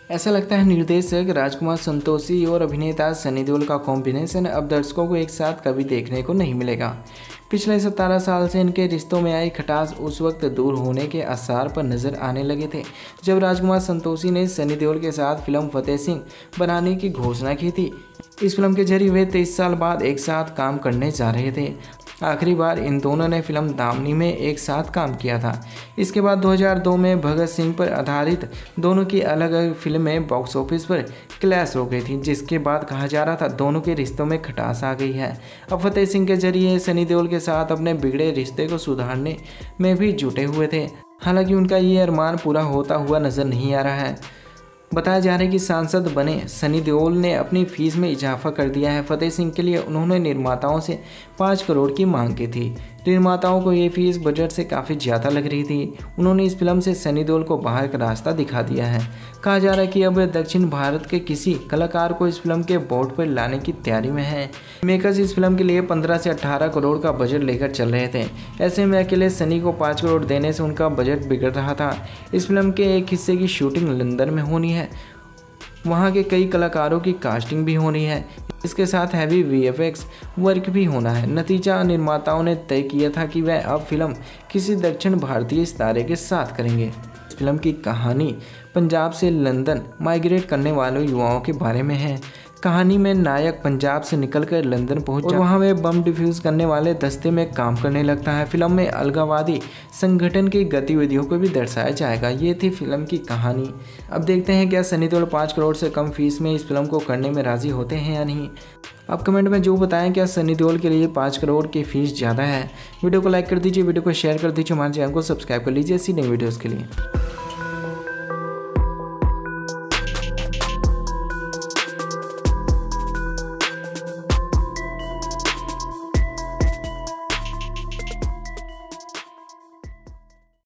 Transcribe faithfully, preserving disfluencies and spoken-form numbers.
ऐसा लगता है निर्देशक राजकुमार संतोषी और अभिनेता सनी देओल का कॉम्बिनेशन अब दर्शकों को एक साथ कभी देखने को नहीं मिलेगा। पिछले सतारह साल से इनके रिश्तों में आई खटास उस वक्त दूर होने के आसार पर नजर आने लगे थे जब राजकुमार संतोषी ने सनी देओल के साथ फिल्म फतेह सिंह बनाने की घोषणा की थी। इस फिल्म के जरिए वे तेईस साल बाद एक साथ काम करने जा रहे थे। आखिरी बार इन दोनों ने फिल्म दामनी में एक साथ काम किया था। इसके बाद दो हज़ार दो में भगत सिंह पर आधारित दोनों की अलग अलग फिल्में बॉक्स ऑफिस पर क्लैश हो गई थी, जिसके बाद कहा जा रहा था दोनों के रिश्तों में खटास आ गई है। अब फतेह सिंह के जरिए सनी देओल के साथ अपने बिगड़े रिश्ते को सुधारने में भी जुटे हुए थे। हालांकि उनका ये अरमान पूरा होता हुआ नजर नहीं आ रहा है। बताया जा रहा है कि सांसद बने सनी देओल ने अपनी फीस में इजाफा कर दिया है। फतेह सिंह के लिए उन्होंने निर्माताओं से पाँच करोड़ की मांग की थी। निर्माताओं को ये फीस बजट से काफ़ी ज़्यादा लग रही थी। उन्होंने इस फिल्म से सनी देओल को बाहर का रास्ता दिखा दिया है। कहा जा रहा है कि अब दक्षिण भारत के किसी कलाकार को इस फिल्म के बोर्ड पर लाने की तैयारी में है। मेकर्स इस फिल्म के लिए पंद्रह से अठारह करोड़ का बजट लेकर चल रहे थे। ऐसे में अकेले सनी को पाँच करोड़ देने से उनका बजट बिगड़ रहा था। इस फिल्म के एक हिस्से की शूटिंग लंदन में होनी है। वहाँ के कई कलाकारों की कास्टिंग भी होनी है। इसके साथ हैवी वीएफएक्स वर्क भी होना है। नतीजा निर्माताओं ने तय किया था कि वह अब फिल्म किसी दक्षिण भारतीय सितारे के साथ करेंगे। इस फिल्म की कहानी पंजाब से लंदन माइग्रेट करने वाले युवाओं के बारे में है। कहानी में नायक पंजाब से निकलकर लंदन पहुंचा और वहां वे बम डिफ्यूज करने वाले दस्ते में काम करने लगता है। फिल्म में अलगाववादी संगठन की गतिविधियों को भी दर्शाया जाएगा। ये थी फिल्म की कहानी। अब देखते हैं क्या सनी देओल पाँच करोड़ से कम फीस में इस फिल्म को करने में राजी होते हैं या नहीं। आप कमेंट में जो बताएं क्या सनी देओल के लिए पाँच करोड़ की फीस ज़्यादा है। वीडियो को लाइक कर दीजिए, वीडियो को शेयर कर दीजिए, हमारे चैनल को सब्सक्राइब कर लीजिए ऐसी नई वीडियोज़ के लिए।